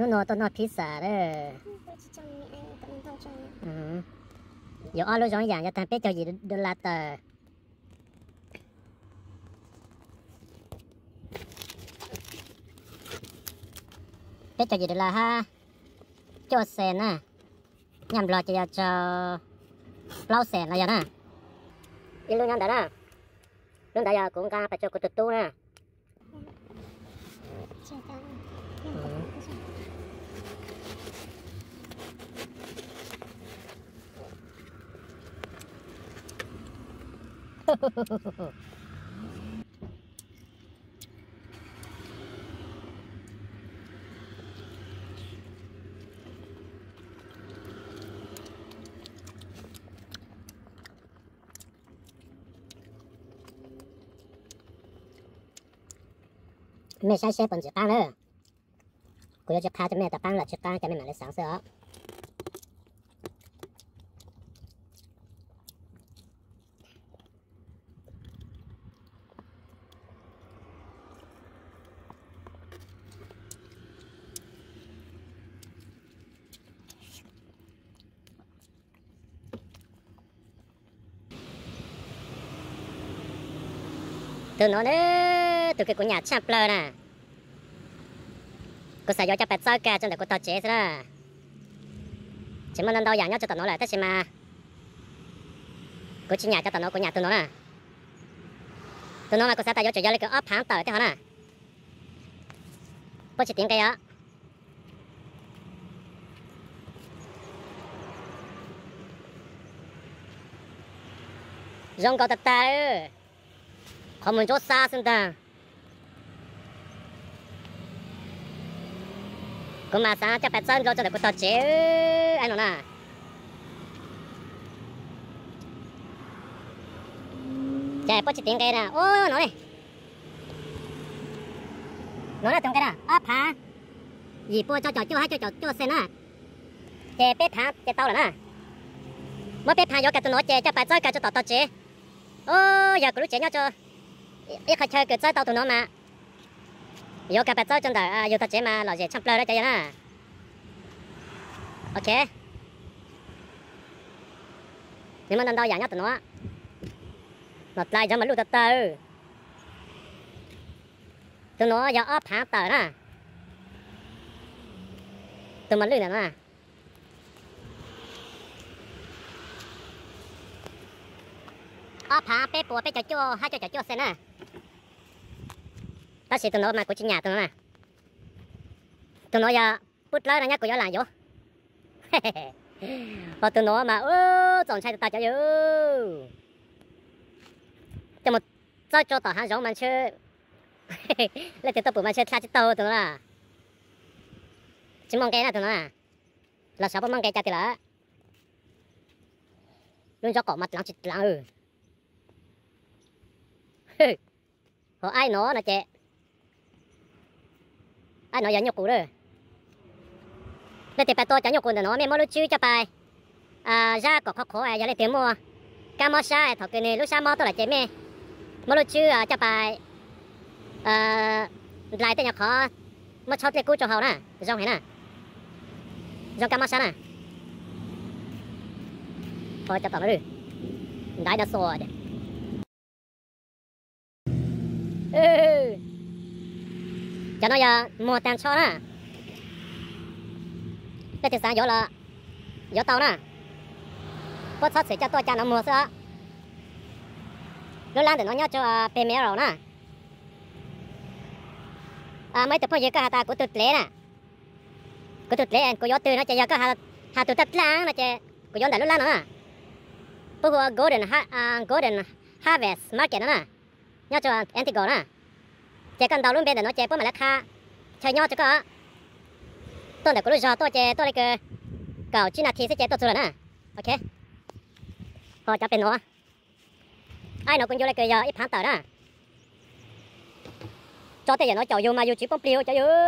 nó tao nó pizza đấy giờ ở lúc giống dạng cho thằng bé cho gì được là tờ bé cho gì được là ha cho sen à nhằm lo cho lau sen là vậy nè đi luôn nhắm đó nè luôn đó giờ cũng ca phải cho cô tụt tu nè mẹ sai xe bẩn chỉ tăng nữa, cô yêu chỉ pha cho mẹ tập tăng là chỉ tăng cho mẹ mà lấy sáng sớm. Từ nó đấy, từ cái của nhà chạm lơ nè, cô xài cho bẹt sao cả trong đó cô tao chế ra, chỉ mà lần đầu dạng nhau cho tao nó lại, tất nhiên mà, cô chỉ nhà cho tao nó, cô nhà từ nó nè, từ nó mà cô sẽ tao cho lấy cái ốp hàng tờ thế hả nè, cô chỉ tiếng cái đó, rong cầu tập ta ư. Không muốn chốt xa xin ta. Cô mà sáng cho bẹt chân rồi cho để cô tao chế anh nó nè. Chạy bố chỉ tiếng cây nè. Ô nó này. Nó là tiếng cây nè. Ốp hả. Dì bố cho hay cho sen nè. Chạy bếp hả. Chạy tao là nè. Mới bếp hả vô cả tụi nó chạy cho bẹt chân cả cho tao chế. Ô giờ cứ lúc chế nhau cho. Ít khai chơi cái chơi tao tụi nó mà, vô cả bát chơi trong đó, vô tao chế mà là gì chăm plơ đó chơi nè, ok, nhưng mà lần đầu dạng nhau tụi nó lại cho mà lụt tụi nó giờ ốp hả tờ nè, tụi mình lụt nè, ốp hả bé bùa bé cho hai cho sen nè. Ta chỉ tụi nó mà của chính nhà tụi nó nè, tụi nó giờ bút lớn nhá của gió làm vô, và tụi nó mà chọn sai tao cho vô, cho một cho tao hàng giống mà chơi, lấy tiền tao bự mà chơi thay tao tụi nó à, chỉ mong cái nè tụi nó à, là sao mong cái cha thì là, luôn cho cỏ mặt lăng chít lăng họ ai nó là chị. Ai nói nhục cụ rồi, nên thì phải tôi chẳng nhục cụ nó mẹ mua lúc chưa cho bài, ra có khó giờ lấy tiền mua, cam mua sai thọ cái này lúc sau mua tôi là chị mẹ, mua lúc chưa cho bài, lại tên nhà khó, mua chót lấy cú cho họ nè, rong hay nè, rong cam mua sai nè, thôi cho tao nó đi, đại đã sôi đấy. Cho nó giờ mua tiền cho nè, cái tiền sáng là gió tàu nè, có sót sẽ cho tôi nó mua sữa, lúc lan để nó nhớ cho bề mẹ rồi nè, mấy tập gì cái ta của tụt lẽ nè, của tụt lẽ của gió từ nó chạy giờ cái hà tụt tật lang nè chạy, của gió đại lúc lan nữa nè, bữa Golden Harvest Market nè, nhớ cho Antigo nè. Chạy cần đầu luôn bên để nó chạy bữa mà lá kha chạy nhau cho có tôi để có lúc giờ tôi chạy tôi lấy cái cầu chi nào thì sẽ chạy tôi rồi nè, ok, họ cho bên nó ai nó cũng vô lấy cái giờ ít tháng tờ đó cho tới giờ nó chậu vô mà vô chỉ bông pliu cho vô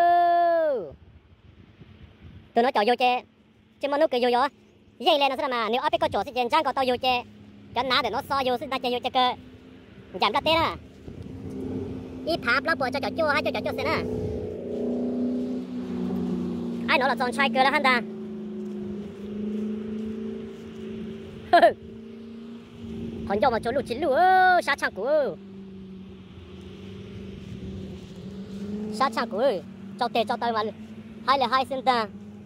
tụi nó chậu vô chạy chứ mà nó cứ vô vô dây lên nó sẽ mà nếu áp có chỗ sẽ chạy trang có tao vô chạy cái ná để nó so vô sẽ ta chạy vô chạy cơ giảm ra tê nè. Ít tháp lá bùa cho chó hay cho chó xe nè. ai nói là chọn trai cơ là hắn ta còn do mà chỗ lụt chín lụt sát chăng của sát chăng của cho tê cho tay mà hai là hai sinh ta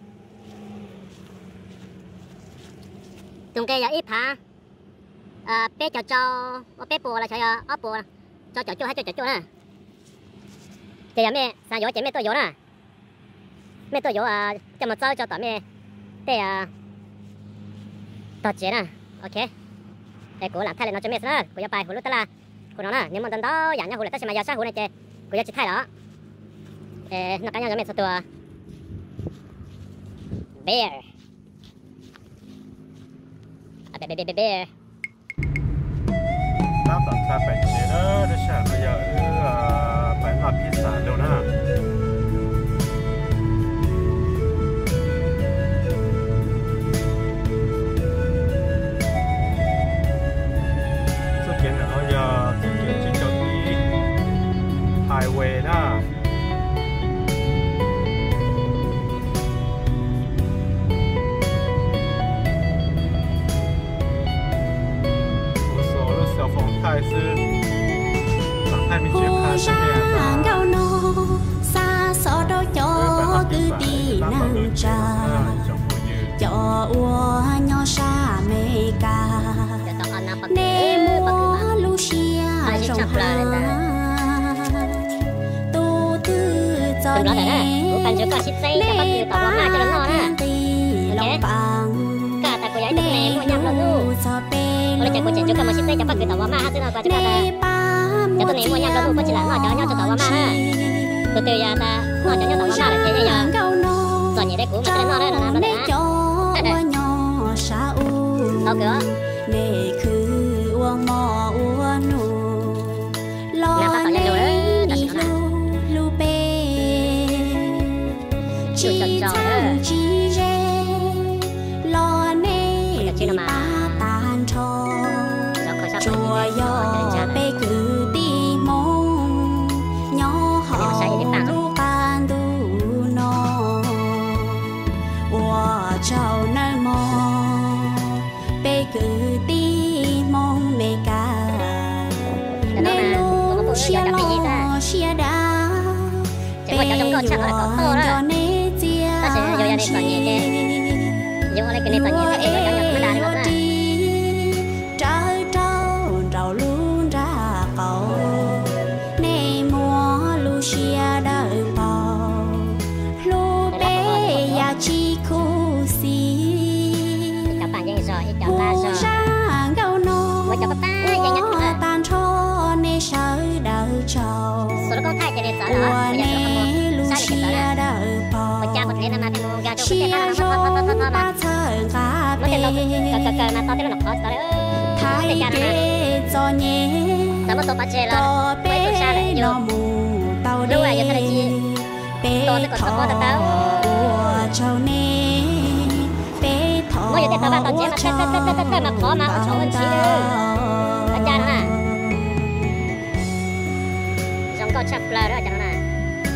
tụi kia giờ ít hả bé cho bé bùa là cho ấp bùa cho hay cho nè giờ mẹ sao gió chị mẹ tôi gió nè mẹ tôi gió cho mà cho tao mẹ để tao chế nè ok để cô làm thay lại nó cho mẹ nữa cô giờ bài hồ lúc là cô nói nè nếu mà tao đó dạng nhau hồ lại tao sẽ mà giờ sao hồ này chơi cô giờ chỉ thay đó nó cá nhau cho mẹ sao tua bear bear น้ำตัดชาเป็ดเชนเนอร์จะฉาบเยอะไปมาพิซซ่าเร็วนะสุดเย็นเขาจะจิ้งจอกที่ไฮเวย์นะ还是上海民族看这边的。 xa xó đâu cho cứ đi nắng trà cho ua nho sa mê ca nê mua lucia trong hoa tu tư cho nhé nê ba thiên tì lòng bằng nê mua cho bê nê ba cho tôi mua nhang đâu có chỉ là nó cho nhau cho tao mà ha từ từ giờ ta nó cho nhau tao mà là chơi giờ rồi nhỉ đấy cũng mà nó đấy là làm đấy nó cửa nè cứ uống mò uống nụ lo nè lu bê chỉ chẳng chỉ rê lo nè ba tan cho chùa yo bê cứ đi mong nhỏ họ lu ban du no ua chào nơi mò bê cứ đi mong mê ca nê lu xia lo xia đá bê yo yo nê chia chi số con thay cho nên sợ đó bây giờ nó không sai được sợ nè một cha một thế là mà phải mua gà cho cái nó tên nó cờ mà to tên nó khó sợ đấy để cha nó mà tao bắt chơi là mấy tuần xa lại vô lúc này giờ thay chi tôi sẽ còn sống có tao mỗi giờ tao bắt tao chơi mà khó mà không chọn chi nữa cha nó nè có chập lờ đó chẳng nào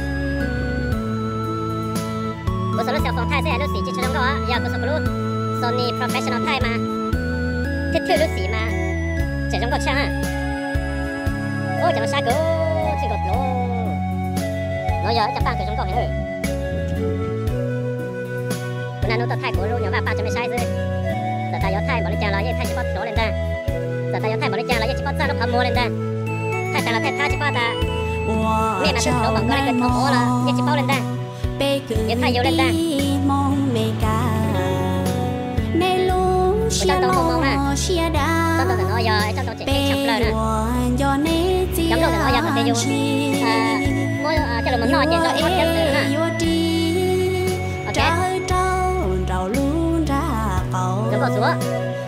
cô số lúc sẽ phòng thay sẽ lúc xí chỉ trong đó giờ cô số lúc Sony professional thay mà thiết thứ lúc xí mà chỉ trong có chăng à ôi chẳng sao cô chỉ gọt lô nó giờ chắc bạn cứ trong có hết rồi cô nào nó thay của luôn nhỏ và ba cho mấy sai rồi giờ ta giờ thay bỏ lên chàng là giờ thay chỉ bắt số lên ta giờ ta giờ thay bỏ lên chàng là giờ chỉ bắt ra nó cầm mua lên ta thay chàng là thay chỉ bắt ta mẹ mà nó bằng cái thằng ó là nhặt chỉ bao lên đây nhặt thay vô lên đây trong tàu mông nè trong tàu nó giờ trong tàu chỉ chập lời nè trong tàu nó giờ phải vô mỗi cái là mình nói chuyện cho ít nhất nữa nè ok đúng rồi xuống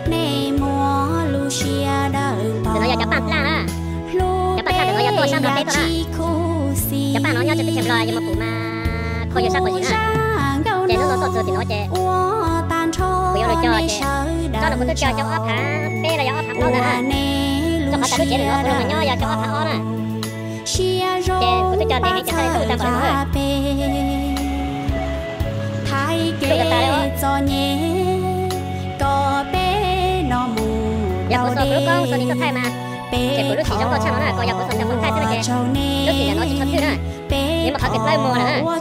từ nó giờ chập bàn la nè chập bàn từ nó giờ tôi sang rồi đấy thôi nè các bạn nói nhau cho tôi xem lời nhưng mà phụ mà không yêu sao của chị nè chị nó tốt rồi thì nói chị bây giờ được cho chị cho nó một tôi cho ấp hả bé là ấp hả nó nè cho họ ta đối chị được nó mà nhau giờ cho ấp hả nó nè chị tôi cho tiền thì chị thấy tôi ta bảo nó cho nhé có bé nó mù giờ có số con số đi có thay mà chỉ có lúc chỉ trong đó chắc nó là có giờ có số trong con thay thế này chứ lúc thì là nó chỉ thật thứ nữa nhưng mà họ kịp lấy mua nữa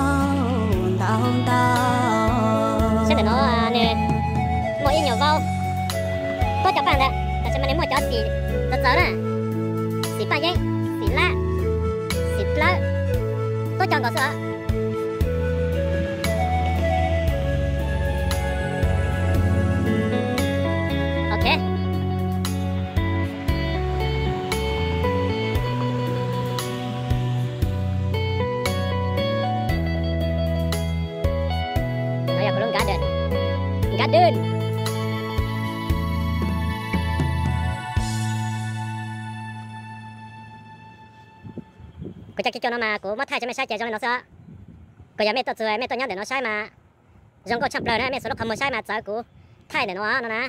sẽ để nó nè mua ít nhiều vào có cho bạn đấy tại sao mà nếu mua cho xì rất lớn à xì ba giấy xì lá tôi chọn có sữa ok nó giờ có luôn garden cô chắc cho nó mà cô mất thay cho mẹ sai chạy cho nó sợ cô giờ mẹ tôi chơi mẹ tôi nhớ để nó sai mà giống cô chập lời này mẹ số lúc không muốn sai mà sợ cô thay để nó nè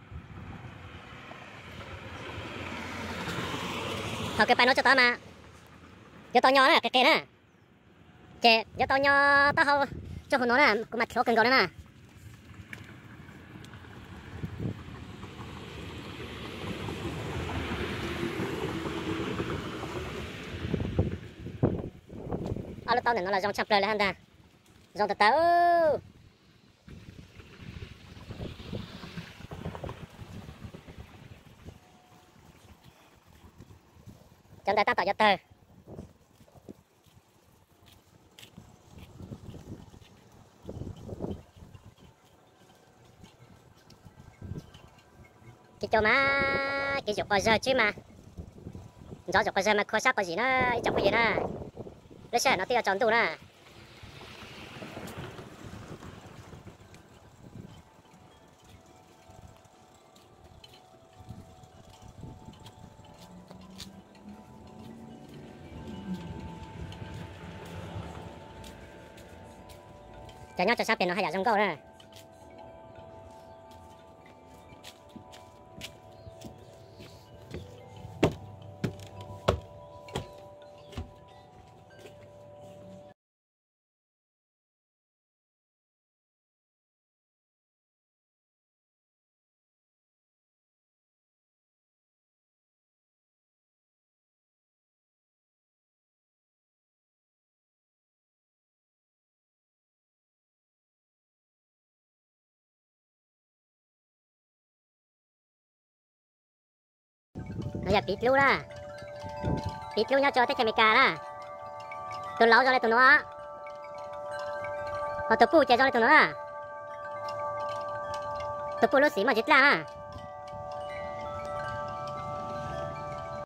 thôi cái bài nó cho tao mà cho tao nhỏ nè cái nè kệ cho tao nhỏ tao không cho nó nè cô mặt thiếu cần cầu nè lúc tao này nó là dòng chập lời là hẳn ta dòng từ tao trong đây tao tạo cho tờ cái chỗ mà cái chỗ có giờ chứ mà rõ chỗ có giờ mà khó xác có gì nữa chẳng có gì nữa nó sẽ nó tiêu chọn tủ nè cho nhau cho sắp tiền nó hay ở trong câu nè nó giờ bịt luôn nhau cho tới chai cà啦tôi lau cho lại tụi nó họ tôi pu chạy cho lại tụi nó tôi pu nó xí mà chết la